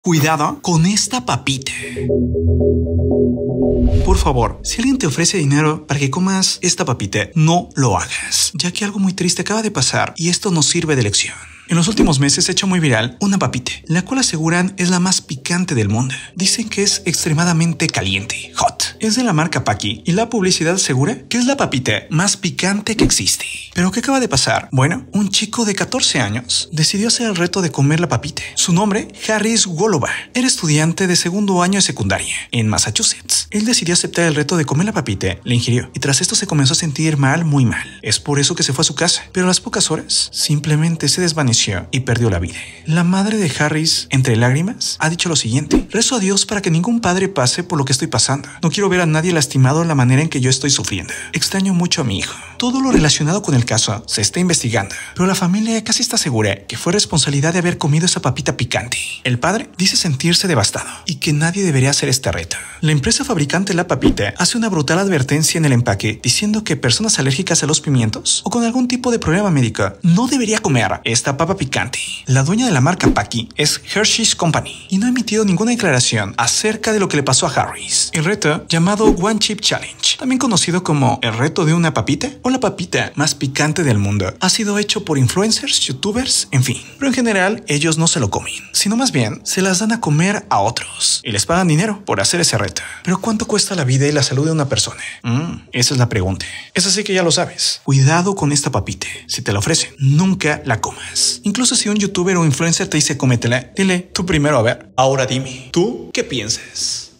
Cuidado con esta papita. Por favor, si alguien te ofrece dinero para que comas esta papita, no lo hagas, ya que algo muy triste acaba de pasar y esto nos sirve de lección. En los últimos meses se ha hecho muy viral una papita, la cual aseguran es la más picante del mundo. Dicen que es extremadamente caliente, hot. Es de la marca Paqui y la publicidad asegura que es la papita más picante que existe. ¿Pero qué acaba de pasar? Bueno, un chico de 14 años decidió hacer el reto de comer la papita. Su nombre, Harris Golova. Era estudiante de segundo año de secundaria en Massachusetts. Él decidió aceptar el reto de comer la papita, la ingirió y tras esto se comenzó a sentir mal, muy mal. Es por eso que se fue a su casa, pero a las pocas horas simplemente se desvaneció y perdió la vida. La madre de Harris, entre lágrimas, ha dicho lo siguiente: rezo a Dios para que ningún padre pase por lo que estoy pasando. No quiero ver a nadie lastimado en la manera en que yo estoy sufriendo. Extraño mucho a mi hijo. Todo lo relacionado con el caso se está investigando, pero la familia casi está segura que fue responsabilidad de haber comido esa papita picante. El padre dice sentirse devastado y que nadie debería hacer este reto. La empresa fabricante de la papita hace una brutal advertencia en el empaque diciendo que personas alérgicas a los pimientos o con algún tipo de problema médico no debería comer esta papa picante. La dueña de la marca Paqui es Hershey's Company y no ha emitido ninguna declaración acerca de lo que le pasó a Harris. El reto, llamado One Chip Challenge, también conocido como el reto de una papita o la papita más picante del mundo, ha sido hecho por influencers, youtubers, en fin. Pero en general ellos no se lo comen, sino más bien se las dan a comer a otros y les pagan dinero por hacer ese reto. Pero ¿cuánto cuesta la vida y la salud de una persona? Esa es la pregunta. Es así que ya lo sabes. Cuidado con esta papita. Si te la ofrecen, nunca la comas. Incluso si un youtuber o influencer te dice cómetela, dile tú primero a ver. Ahora dime, ¿tú qué piensas?